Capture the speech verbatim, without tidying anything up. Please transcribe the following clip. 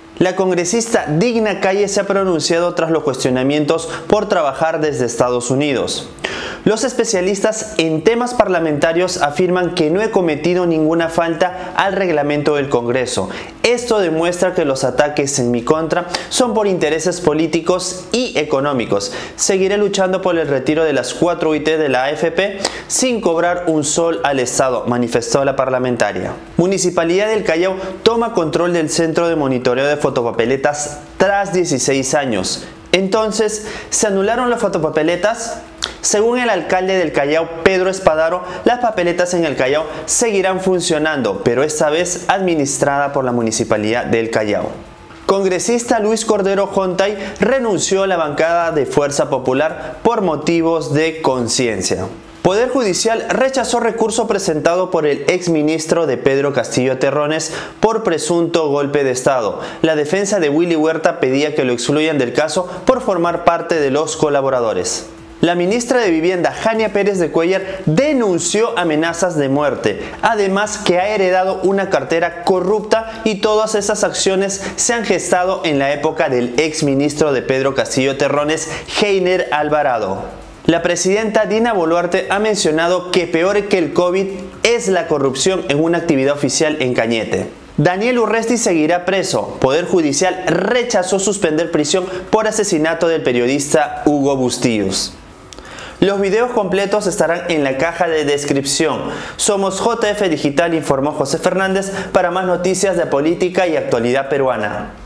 La congresista Digna Calle se ha pronunciado tras los cuestionamientos por trabajar desde Estados Unidos. Los especialistas en temas parlamentarios afirman que no he cometido ninguna falta al reglamento del Congreso. Esto demuestra que los ataques en mi contra son por intereses políticos y económicos. Seguiré luchando por el retiro de las cuatro U I T de la A F P sin cobrar un sol al Estado, manifestó la parlamentaria. Municipalidad del Callao toma control del centro de monitoreo de fotopapeletas tras dieciséis años. Entonces, ¿se anularon las fotopapeletas? Según el alcalde del Callao, Pedro Espadaro, las papeletas en el Callao seguirán funcionando, pero esta vez administrada por la Municipalidad del Callao. Congresista Luis Cordero Jontay renunció a la bancada de Fuerza Popular por motivos de conciencia. Poder Judicial rechazó recurso presentado por el exministro de Pedro Castillo Terrones por presunto golpe de Estado. La defensa de Willy Huerta pedía que lo excluyan del caso por formar parte de los colaboradores. La ministra de Vivienda, Jania Pérez de Cuellar, denunció amenazas de muerte, además que ha heredado una cartera corrupta y todas esas acciones se han gestado en la época del exministro de Pedro Castillo Terrones, Heiner Alvarado. La presidenta Dina Boluarte ha mencionado que peor que el COVID es la corrupción en una actividad oficial en Cañete. Daniel Urresti seguirá preso. Poder Judicial rechazó suspender prisión por asesinato del periodista Hugo Bustillos. Los videos completos estarán en la caja de descripción. Somos J F Digital, informó José Fernández para más noticias de política y actualidad peruana.